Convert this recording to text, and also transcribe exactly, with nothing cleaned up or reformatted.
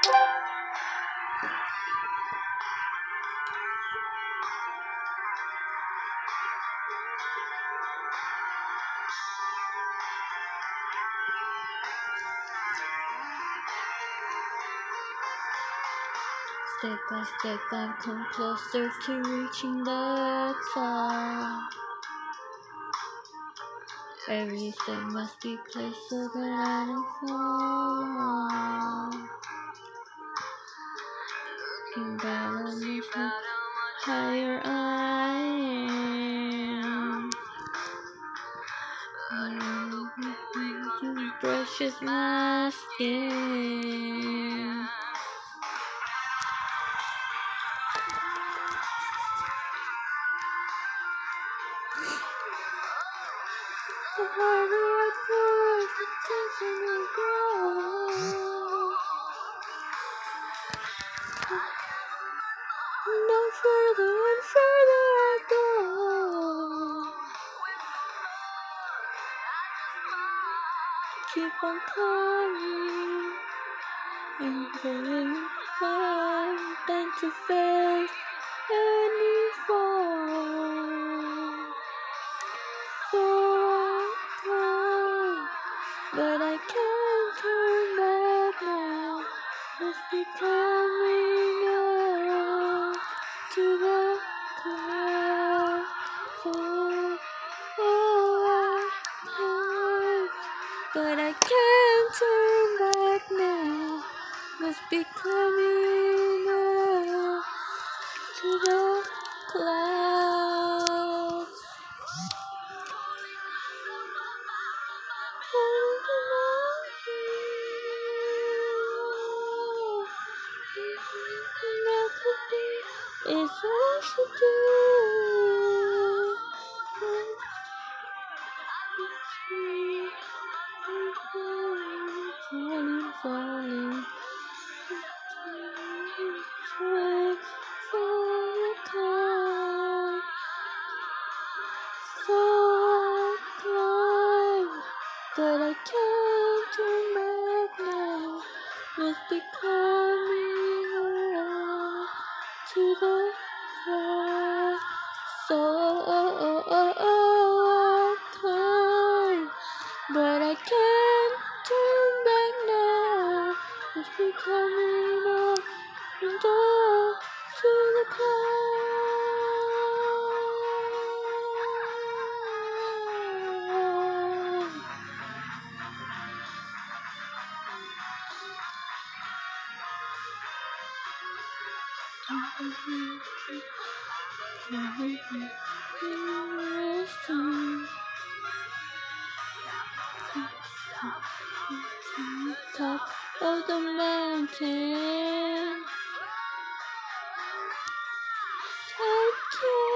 Step by step, I come closer to reaching the top. Every step must be placed so that I don't fall. Looking down on me, how higher I am. You brushes my skin. The harder I push, the tension will grow. No further and further I go. Keep on climbing and going hard than to face any fall. So I climb, but I can't turn back now. Must be coming up to the clouds. So oh, I climb, but I can't turn back now. Must be coming up to the clouds. It's what I should do. Falling, falling. Trying for a climb. So I climb, but I can't turn back now. Must be coming around to the clouds. So oh, oh, oh, oh, oh, I climb, but I can't turn back now. Must be coming up and up to the clouds. Top of the mountain. Thank you.